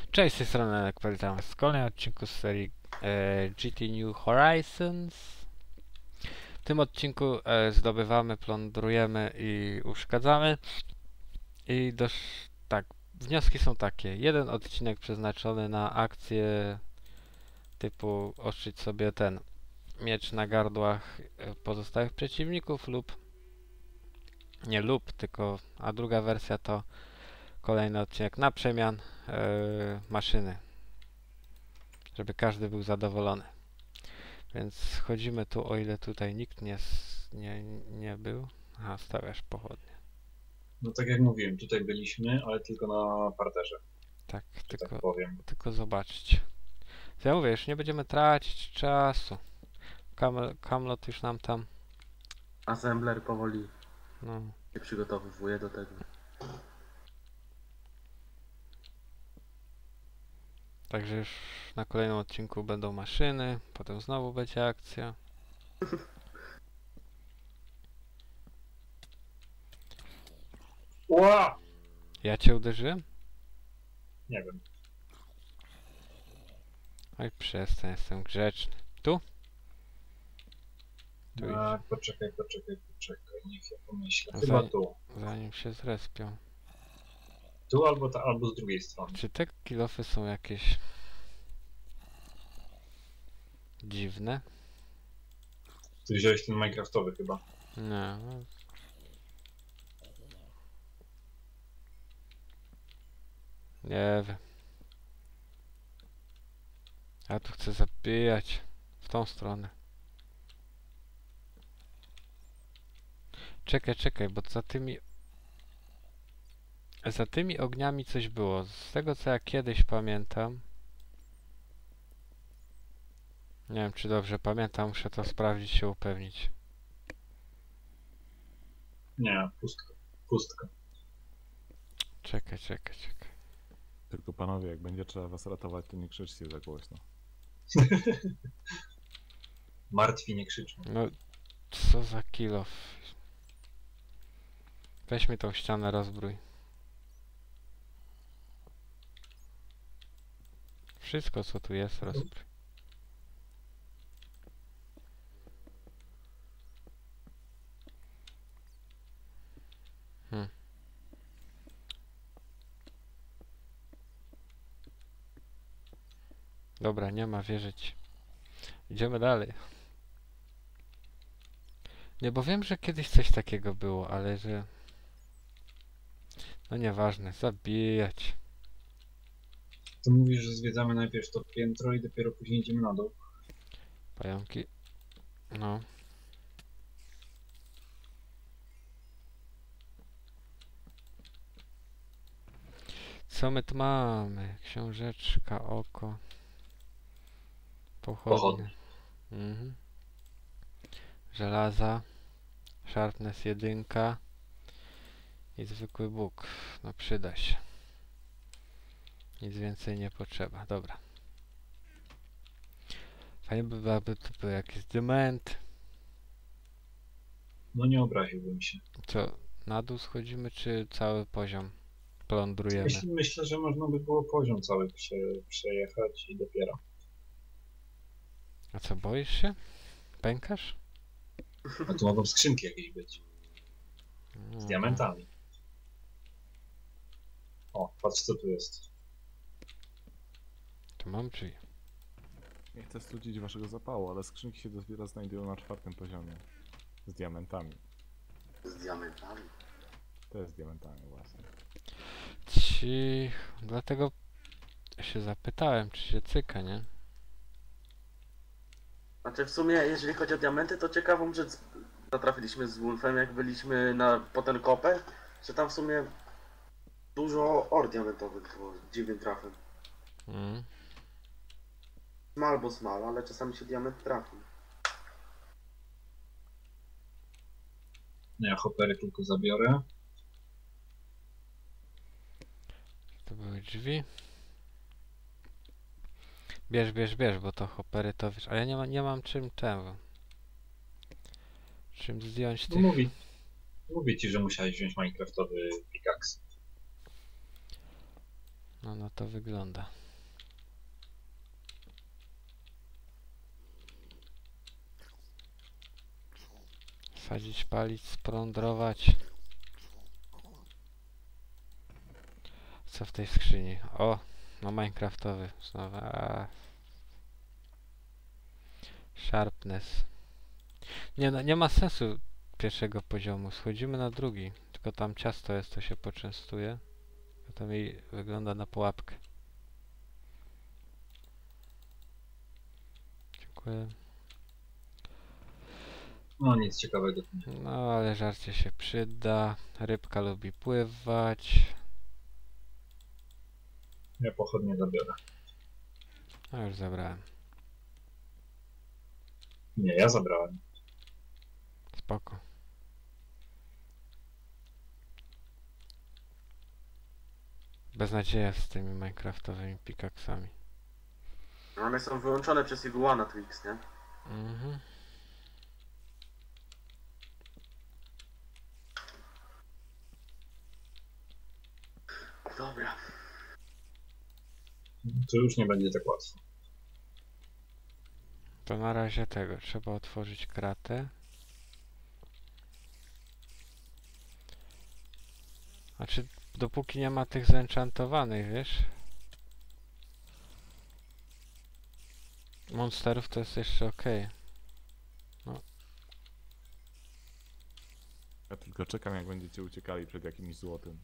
Cześć, z tej strony Elek, witam was w kolejnym odcinku z serii GT New Horizons. W tym odcinku zdobywamy, plądrujemy i uszkadzamy. I tak, wnioski są takie. Jeden odcinek przeznaczony na akcję typu ostrzyć sobie ten miecz na gardłach pozostałych przeciwników tylko, a druga wersja to kolejny odcinek na przemian maszyny, żeby każdy był zadowolony. Więc chodzimy tu, o ile tutaj nikt nie był. Aha, stawiasz pochodnie. No tak jak mówiłem, tutaj byliśmy, ale tylko na parterze, Tak, że tak powiem. tylko zobaczcie. Ja mówię, już nie będziemy tracić czasu. Kamlot już nam tam, Assembler powoli no. się przygotowuje do tego. Także już na kolejnym odcinku będą maszyny, potem znowu będzie akcja. Ła! Ja cię uderzyłem? Nie wiem. Oj, przestań, jestem grzeczny. Tu? Tu idzie. Poczekaj, niech ja pomyślę. A Chyba za- tu. Zanim się zrespią. Tu albo z drugiej strony. Czy te kilofy są jakieś dziwne? Ty wziąłeś ten Minecraftowy chyba. Nie. No. Nie wiem. Ja tu chcę zabijać w tą stronę. Czekaj, bo za tymi ogniami coś było. Z tego co ja kiedyś pamiętam. Nie wiem czy dobrze pamiętam, muszę to sprawdzić, się upewnić. Nie, pustka. Czekaj. Tylko panowie, jak będzie trzeba was ratować, to nie krzyczcie za głośno. Martwi nie krzyczą. No, co za kilof. Weź mi tą ścianę, rozbrój. Wszystko co tu jest, rozbrój. Dobra, nie ma wierzyć. Idziemy dalej. Nie, bo wiem, że kiedyś coś takiego było, ale że... No nieważne, zabijać. To mówisz, że zwiedzamy najpierw to piętro i dopiero później idziemy na dół. Pająki. No. Co my tu mamy? Książeczka, oko. Pochodnie. Mhm. Żelaza. Sharpness 1. I zwykły Bóg. No przyda się. Nic więcej nie potrzeba. Dobra. Fajnie by było, aby tu był jakiś dement. No nie obraziłbym się. Co, na dół schodzimy, czy cały poziom plądrujemy? Myślę, że można by było poziom cały przejechać i dopiero. A co, boisz się? Pękasz? A tu mogą skrzynki jakieś być. Z diamentami. O, patrz co tu jest. Tu mam drzwi. Nie chcę studzić waszego zapału, ale skrzynki się dopiero znajdują na 4. poziomie. Z diamentami. Z diamentami. To jest z diamentami właśnie. Cicho. Dlatego się zapytałem, czy się cyka, nie? Znaczy w sumie, jeżeli chodzi o diamenty, to ciekawą rzecz zatrafiliśmy z Wolfem, jak byliśmy po ten kopę, że tam w sumie dużo diamentowych było, dziwnym trafem. Mm. Smal bo smal, ale czasami się diament trafi. Ja hoppery tylko zabiorę. To były drzwi. Bierz, bo to hoppery to wiesz. Ale ja nie mam czym czym zdjąć No tych... mówię ci, że musiałeś wziąć Minecraftowy pickaxe. No, no to wygląda. Sadzić, palić, sprądrować. Co w tej skrzyni? O, no Minecraftowy. Znowu. Sharpness. Nie, no, nie ma sensu pierwszego poziomu. Schodzimy na drugi. Tylko tam ciasto jest, to się poczęstuje. A to mi wygląda na pułapkę. Dziękuję. No nic ciekawego tu nie. No, ale żarcie się przyda. Rybka lubi pływać. Ja pochodnie zabiorę. No, już zabrałem. Nie, ja zabrałem. Spoko. Beznadzieja z tymi minecraftowymi pikaksami. One są wyłączone przez Iguana Twix, nie? Mhm. Dobra. To już nie będzie tak łatwo. To na razie tego. Trzeba otworzyć kratę. Znaczy, dopóki nie ma tych zenchantowanych, wiesz? Monsterów to jest jeszcze okej. Ja tylko czekam, jak będziecie uciekali przed jakimś złotym.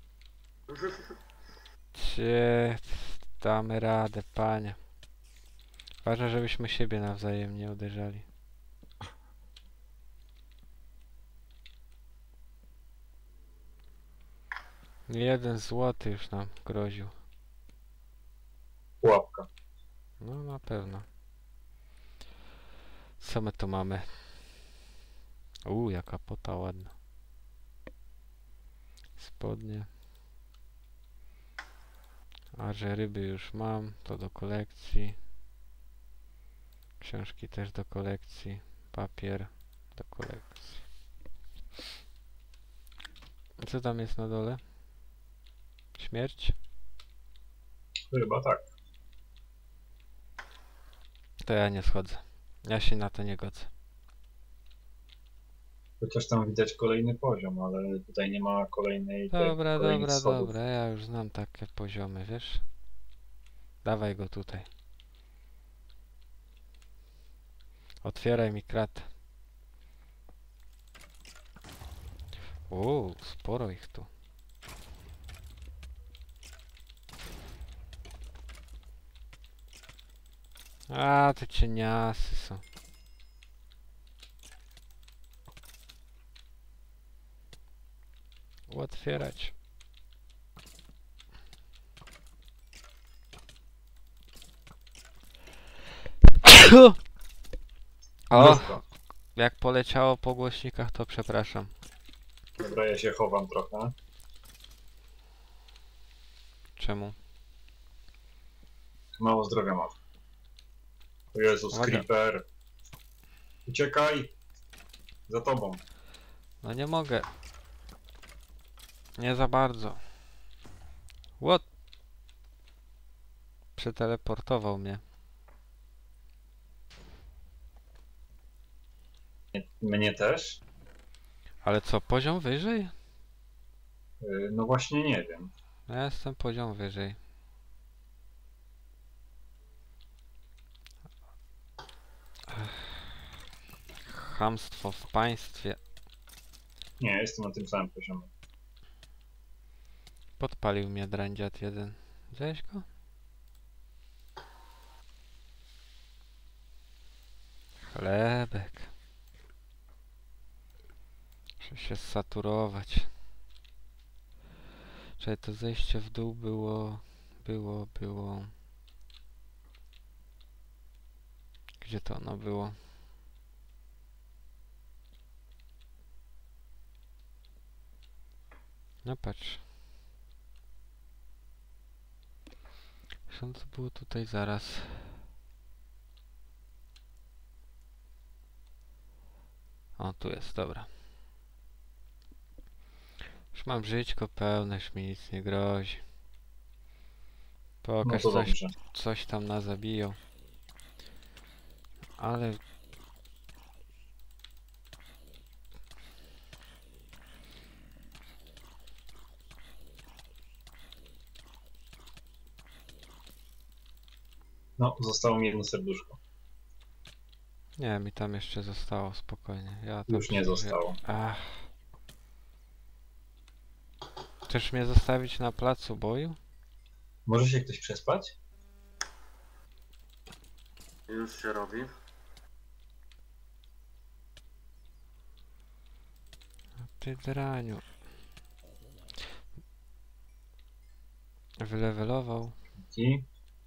Cie, damy radę, panie. Ważne, żebyśmy siebie nawzajem nie uderzali. Jeden złoty już nam groził. Pułapka. No na pewno. Co my tu mamy? Jaka pota ładna. Spodnie. A że ryby już mam, to do kolekcji. Książki też do kolekcji. Papier do kolekcji. Co tam jest na dole? Śmierć? Chyba tak. To ja nie schodzę. Ja się na to nie godzę. Chociaż tam widać kolejny poziom, ale tutaj nie ma kolejnej Dobra, kolejnych dobra, schodów. dobra. Ja już znam takie poziomy, wiesz? Dawaj go tutaj. Otwieraj mi kratę. Sporo ich tu. A, te cieniasy są. Otwierać. O, Mrówka. jak poleciało po głośnikach, to przepraszam. Dobra, ja się chowam trochę. Czemu? Mało zdrowia mam. O Jezus, Uwaga. creeper. Uciekaj! Za tobą. No nie mogę. Nie za bardzo. What? Przeteleportował mnie. Mnie też? Ale co, poziom wyżej? No właśnie nie wiem. Ja jestem poziom wyżej. Chamstwo w państwie. Nie, jestem na tym samym poziomie. Podpalił mnie drędziat jeden. Widziałeś go? Chlebek. Muszę się saturować. Czekaj, to zejście w dół było. Gdzie to ono było? No patrz. Zresztą to było tutaj zaraz. O, tu jest, dobra. Już mam żyćko pełne, już mi nic nie grozi. No Pokaż to coś, dobrze. coś tam na zabiją. Ale No, zostało mi jedno serduszko. nie, mi tam jeszcze zostało spokojnie. Ja tam Już nie zostało. Ach. Chcesz mnie zostawić na placu boju? Może się ktoś przespać? Już się robi. Ty draniu. Wylewelował. I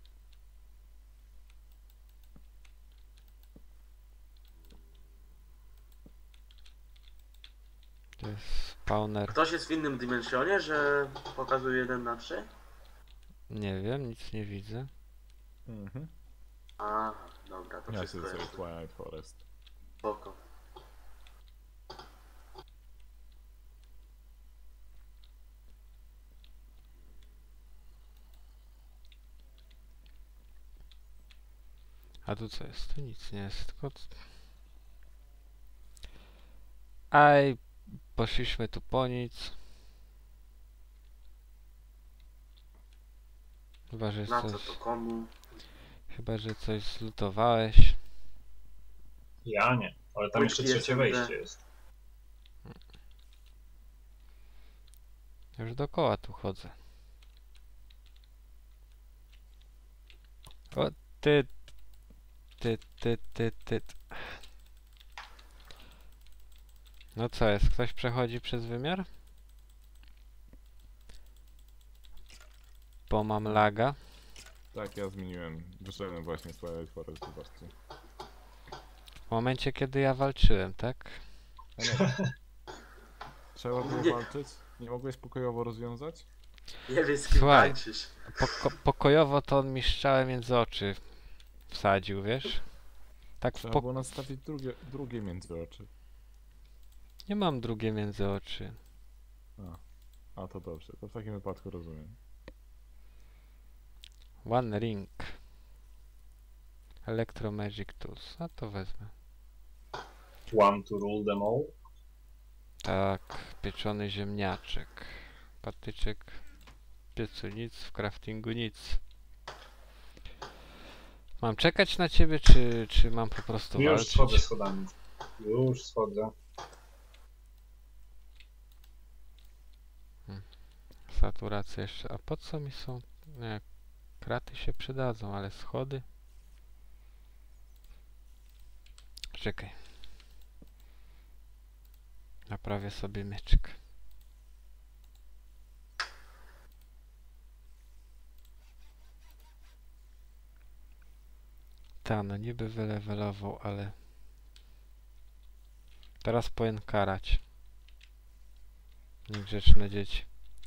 To jest spawner. Ktoś jest w innym dimensionie, że pokazuje 1 na 3? Nie wiem, nic nie widzę. Mhm. Aha, dobra, to Ja wszystko siedzę sobie jest. w Twilight Forest. Spoko. A tu co jest? Tu nic nie jest, tylko... Aj, poszliśmy tu po nic. Chyba, że Na co coś... to komu? Chyba, że coś zlutowałeś. ja nie. Ale tam jeszcze Płytki trzecie SMD. wejście jest. Już dookoła tu chodzę. O, ty... Ty. No co jest? Ktoś przechodzi przez wymiar? Bo mam laga. Tak, ja zmieniłem. Wyszedłem właśnie z Twilight Forest, zobaczcie. W momencie, kiedy ja walczyłem, tak? A nie. Trzeba było Nie. walczyć? Nie mogłeś pokojowo rozwiązać? Nie wiem z kim Słuchaj. tańczysz. Pokojowo to on mi strzałę między oczy wsadził, wiesz? Tak w Trzeba było nastawić drugie między oczy. Nie mam drugie między oczy. A to dobrze, to w takim wypadku rozumiem. One ring. Electro Magic Tools. A to wezmę. One to rule them all. Tak, pieczony ziemniaczek. Patyczek. W piecu nic, w craftingu nic. Mam czekać na ciebie, czy mam po prostu Już walczyć? schodzę schodami. Już schodzę. Saturacja jeszcze. A po co mi są... Nie, kraty się przydadzą, ale schody... Czekaj. Naprawię sobie mieczek. Ta, no niby wylewelował, ale... Teraz powinien karać. Niegrzeczne dzieci.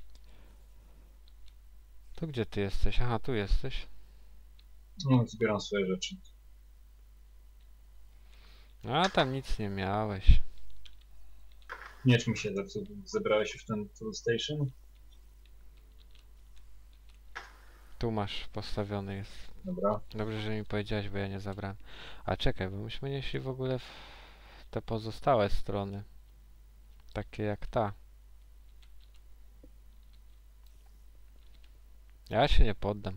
To gdzie ty jesteś? Aha, tu jesteś. No, zbieram swoje rzeczy. A tam nic nie miałeś. Miecz mi się zepsuł. Zebrałeś już ten full station? Tu masz postawiony jest. Dobra. Dobrze, że mi powiedziałeś, bo ja nie zabrałem. A czekaj, bo myśmy nie szli w ogóle w te pozostałe strony. Takie jak ta. Ja się nie poddam.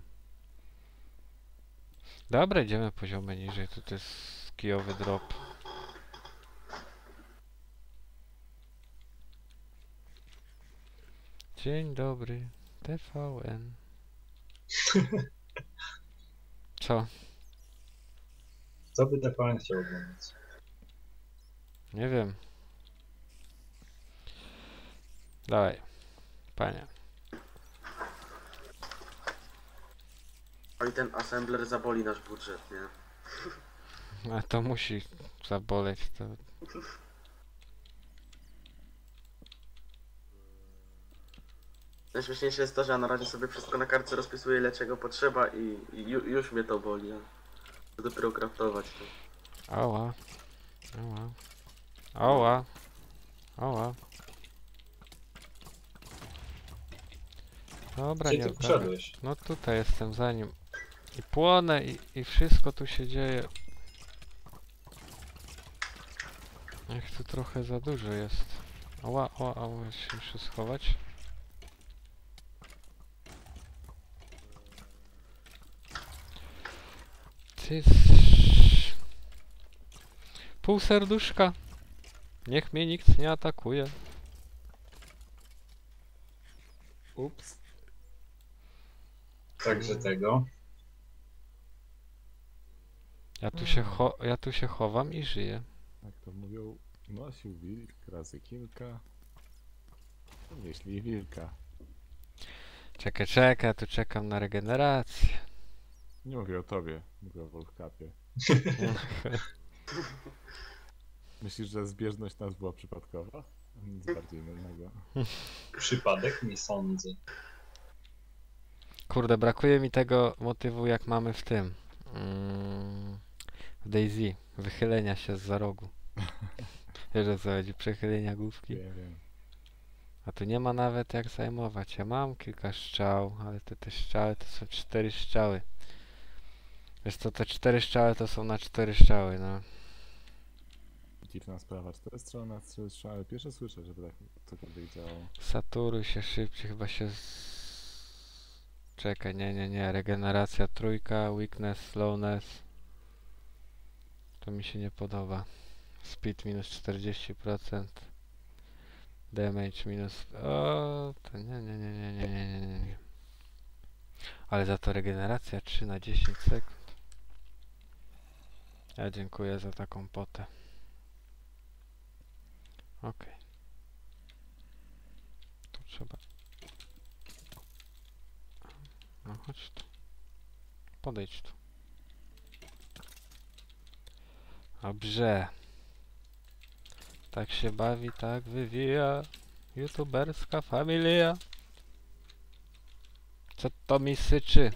Dobra, idziemy poziomy niżej. Tu to jest kijowy drop. Dzień dobry, TVN. Co? Co by TVN chciał oglądać? Nie wiem. Dawaj, panie. Oj, ten assembler zaboli nasz budżet, nie? A to musi zaboleć. To... Najśmieszniejsze jest to, że ja na razie sobie wszystko na kartce rozpisuję, ile czego potrzeba i już mnie to boli. A dopiero craftować to. Ała. Ała. Ała. Ała. Dobra, Gdzie nie ty ogarnę. poszedłeś? No tutaj jestem za nim. I płonę i wszystko tu się dzieje. Ech, tu trochę za dużo jest. Ała, ała, ała, się muszę schować. Ty... Pół serduszka. Niech mnie nikt nie atakuje. Ups. Także tego. Ja tu się chowam i żyję. Jak to mówią, nosił wilk razy kilka. Nieśli wilka. Czekaj, ja tu czekam na regenerację. Nie mówię o tobie, mówię o Wolfcapie. Myślisz, że zbieżność nas była przypadkowa? Nic bardziej mylnego. Przypadek? Nie sądzę. Kurde, brakuje mi tego motywu jak mamy w tym. W DayZ. Wychylenia się zza rogu. Wiesz o co chodzi? Przechylenia główki. Wiem. A tu nie ma nawet jak zajmować. Ja mam kilka strzał, ale te strzały to są 4 strzały. Wiesz co, te 4 strzały to są na 4 strzały, no. Dziwna sprawa, 4 strzały na 3 strzały. Pierwsze słyszę, żeby tak cokolwiek działało. Saturuj się szybciej, chyba się Czekaj, nie. Regeneracja trójka, weakness, slowness. To mi się nie podoba. Speed minus 40%. Damage minus... O, to nie. Ale za to regeneracja 3 na 10 sekund. Ja dziękuję za taką potę. Okej. Tu trzeba... No chodź tu. Podejdź tu. Dobrze. Tak się bawi, tak wywija youtuberska familia. Co to mi syczy?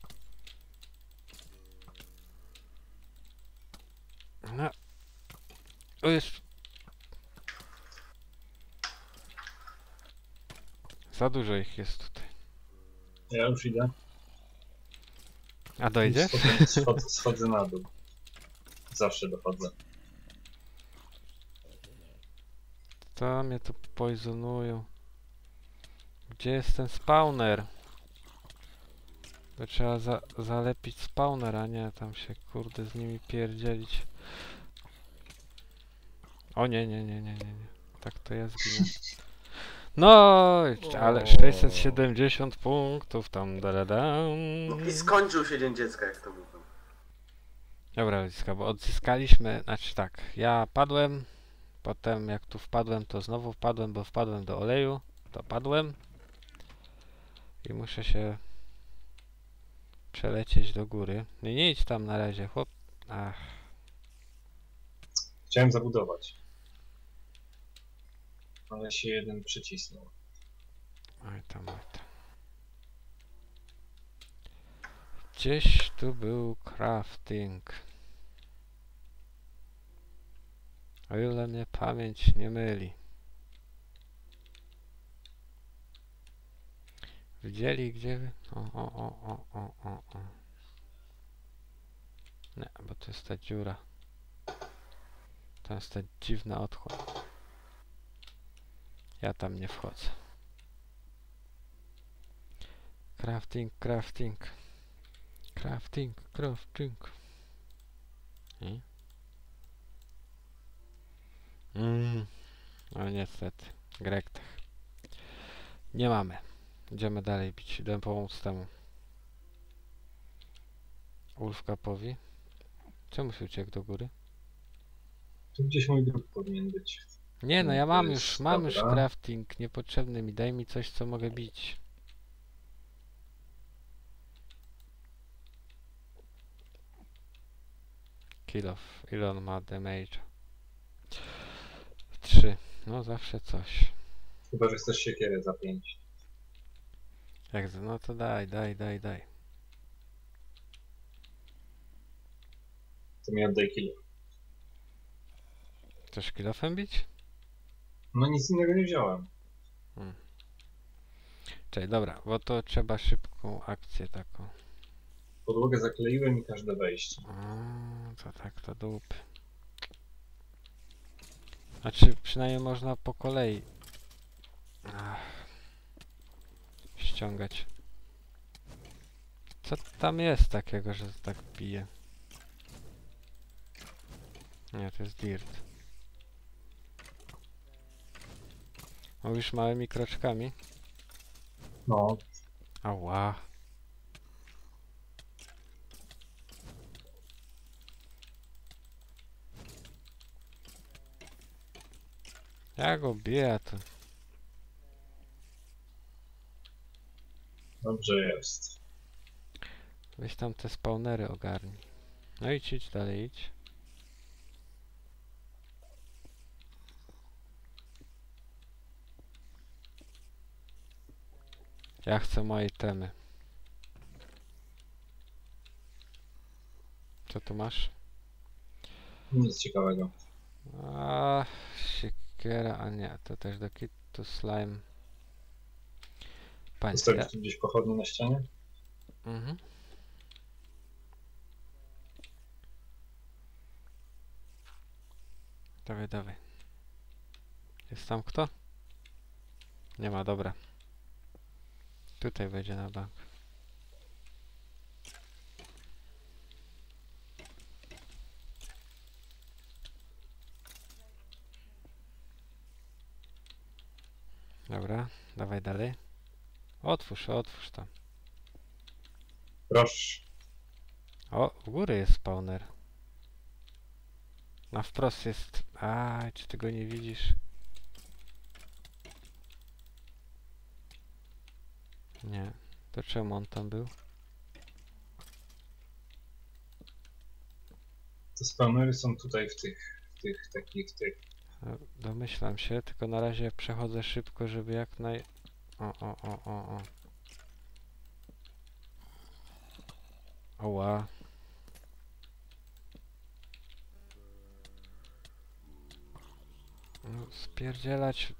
No. O jest. Za dużo ich jest tutaj. Ja już idę. A dojdziesz? Schodzę na dół. Zawsze dochodzę. To mnie tu poisonują. Gdzie jest ten spawner? To trzeba zalepić spawner, a nie tam się kurde z nimi pierdzielić. O nie. Tak to ja zginę. No, ale 670 punktów tam daradam. No i skończył się dzień dziecka, jak to mówią. Dobra, ludziska, bo odzyskaliśmy, znaczy tak, ja padłem, potem jak tu wpadłem, to znowu wpadłem, bo wpadłem do oleju, to padłem i muszę się przelecieć do góry. Nie idź tam na razie, chłop. Ach, Chciałem zabudować. Ale się jeden przycisnął. oj tam. Gdzieś tu był crafting. O ile mnie pamięć nie myli. Widzieli gdzie wy? O. Nie, bo to jest ta dziura. To jest ta dziwna otchłań. Ja tam nie wchodzę. Crafting. I? No niestety. Grektech. Nie mamy. Idziemy dalej bić. Idę pomóc temu Wolfcapowi. Czemu się uciekł do góry? Tu gdzieś mój druk powinien być. Nie no, ja To mam jest już dobra. crafting. Niepotrzebny mi. Daj mi coś, co mogę bić. Kill off. Ile on ma damage? 3. No zawsze coś. Chyba, że chcesz siekierę za 5. No to daj. To mi oddaj kilo. Chcesz kill offem bić? No nic innego nie wziąłem. Czekaj, dobra, bo to trzeba szybką akcję taką. Podłogę zakleiłem i każde wejście. To tak, to dupy. Znaczy, przynajmniej można po kolei ściągać. Co tam jest takiego, że tak bije? Nie, to jest dirt. Mówisz małymi kroczkami? No, Ała. Ja go biję, a to... dobrze jest. Weź tam te spawnery ogarnij. No idź dalej, idź. Ja chcę moje temy. Co tu masz? Nic ciekawego. Siekiera, a nie, to też do kitu slime. Panie, Zostawisz tu gdzieś pochodnie na ścianie? Mhm. Dawaj, dawaj. Jest tam kto? Nie ma, dobra. Tutaj będzie na bank. Dobra, dawaj dalej. Otwórz tam. Proszę. O, u góry jest spawner. Na wprost jest... czy ty go nie widzisz? Nie. To czemu on tam był? Te spawnery są tutaj w tych. Domyślam się, tylko na razie przechodzę szybko, żeby jak naj... O. Oła. No, spierdzielać.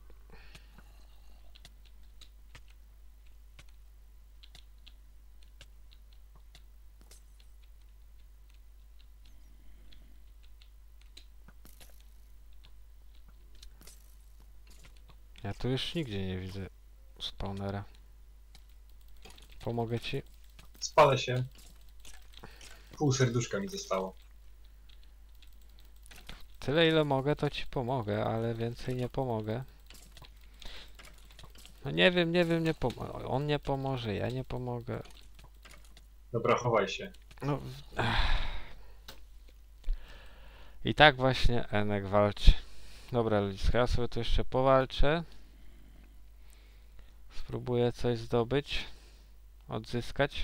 Ja tu już nigdzie nie widzę spawnera. Pomogę ci? Spalę się. Pół serduszka mi zostało. Tyle ile mogę, to ci pomogę, ale więcej nie pomogę. No nie wiem, nie pomogę. On nie pomoże, ja nie pomogę. Dobra, chowaj się. No. I tak właśnie Enek walczy. Dobra ludziska, ja sobie tu jeszcze powalczę. Spróbuję coś zdobyć. Odzyskać.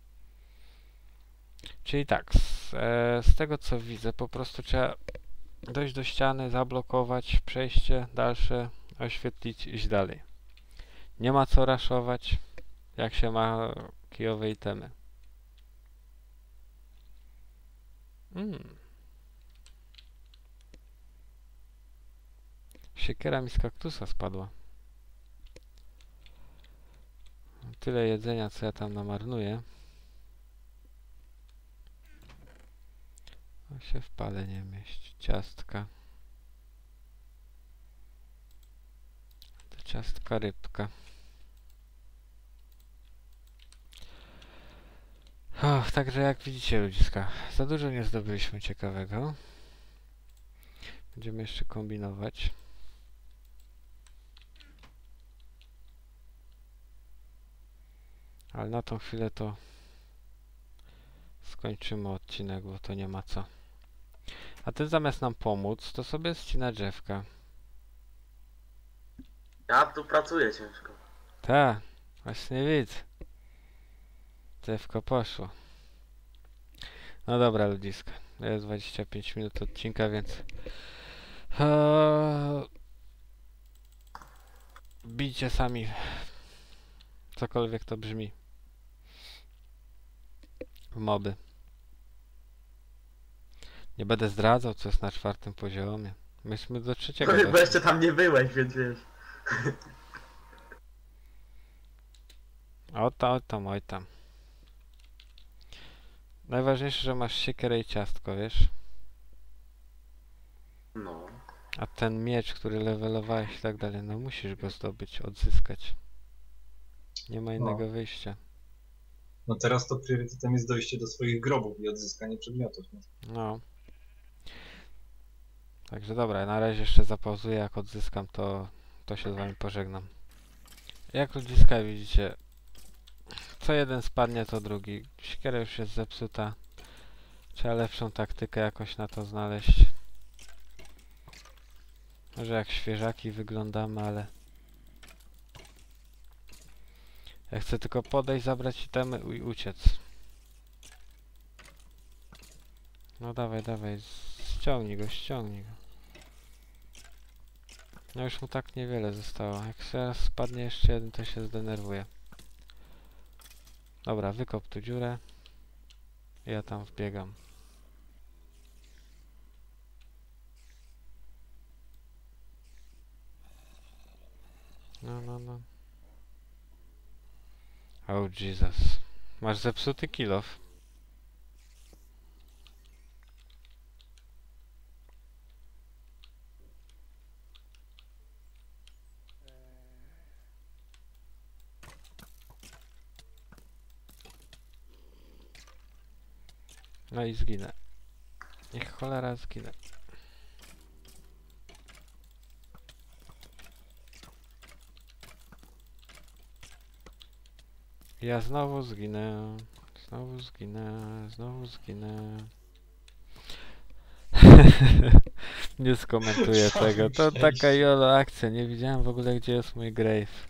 Czyli tak, z tego co widzę, po prostu trzeba dojść do ściany, zablokować przejście dalsze, oświetlić, iść dalej. Nie ma co raszować, jak się ma kijowe itemy. Siekiera mi z kaktusa spadła. Tyle jedzenia, co ja tam namarnuję. A się w pale nie mieści. Ciastka. To ciastka rybka. Także jak widzicie ludziska, za dużo nie zdobyliśmy ciekawego. Będziemy jeszcze kombinować. Ale na tą chwilę to skończymy odcinek, bo to nie ma co. A ty zamiast nam pomóc, to sobie ścina drzewka. Ja tu pracuję ciężko. Tak, właśnie widzę. Drzewko poszło. No dobra ludziska, jest 25 minut odcinka, więc bijcie sami, cokolwiek to brzmi, w moby. Nie będę zdradzał, co jest na 4. poziomie. Myśmy do 3. Bo jeszcze tam nie byłeś, więc wiesz. O tam, oj tam. Najważniejsze, że masz siekierę i ciastko, wiesz? No. A ten miecz, który levelowałeś i tak dalej, no musisz go zdobyć, odzyskać. Nie ma innego wyjścia. No teraz to priorytetem jest dojście do swoich grobów i odzyskanie przedmiotów. Nie? No. Także dobra, na razie jeszcze zapauzuję, jak odzyskam to się z wami pożegnam. Jak ludziska widzicie, co jeden spadnie to drugi. Siekiera już jest zepsuta. Trzeba lepszą taktykę jakoś na to znaleźć. Może jak świeżaki wyglądamy, ale... Ja chcę tylko podejść, zabrać itemy i uciec. No dawaj, dawaj, ściągnij go, ściągnij go. No już mu tak niewiele zostało. Jak teraz spadnie jeszcze jeden, to się zdenerwuje. Dobra, wykop tu dziurę. Ja tam wbiegam. No, no, no. Oh Jesus. Masz zepsuty kill off. No i zginę. Niech cholera zginę. Ja znowu zginę. Znowu zginę. Znowu zginę. Nie skomentuję tego. To taka jolo akcja. Nie widziałem w ogóle, gdzie jest mój grave.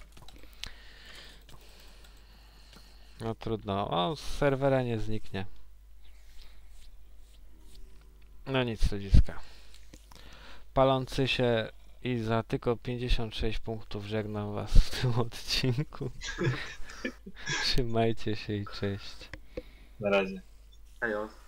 No trudno. O, z serwera nie zniknie. No nic, ludziska. Palący się i za tylko 56 punktów żegnam was w tym odcinku. Trzymajcie się i cześć. Na razie. Hej,